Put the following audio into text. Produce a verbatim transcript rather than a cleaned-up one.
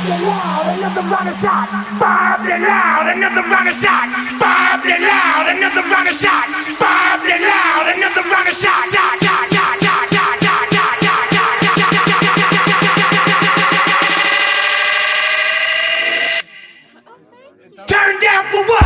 loud, another round of shot. Bob the loud, another round of shot. Bob the loud, another round of shot. Bob the loud, another round of shot. Shot, shot, shot, shot, shot, shot, shot, shot, shot, shot. Turn down for what?